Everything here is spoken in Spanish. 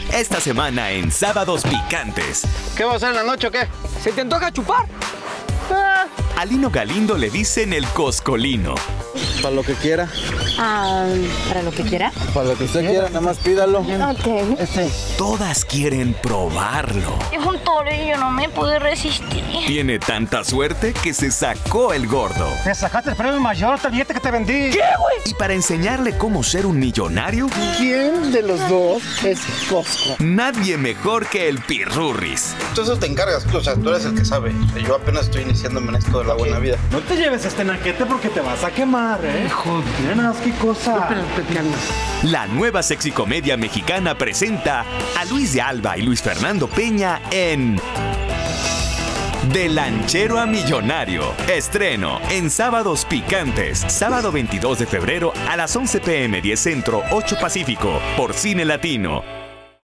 esta semana en Sábados Picantes. ¿Qué va a hacer en la noche o qué? ¿Se te antoja chupar? A Lino Galindo le dicen el coscolino. Para lo que quiera. ¿Para lo que quiera? Para lo que usted quiera, nada más pídalo. Ok. Todas quieren probarlo. Es un toro y yo no me pude resistir. Tiene tanta suerte que se sacó el gordo. Te sacaste el premio mayor, el billete que te vendí. ¿Qué, güey? Y para enseñarle cómo ser un millonario, ¿Quién de los dos es Costco? nadie mejor que el Pirurris. Tú eso te encargas, o sea, tú eres el que sabe. Yo apenas estoy iniciándome en esto de la buena vida. No te lleves este naquete porque te vas a quemar, ¿eh? Joder, nada más qué cosa. La nueva sexicomedia mexicana presenta a Luis de Alba y Luis Fernando Peña en De Lanchero a Millonario. Estreno en Sábados Picantes. Sábado 22 de febrero a las 11 p.m. 10 Centro, 8 Pacífico. Por Cine Latino.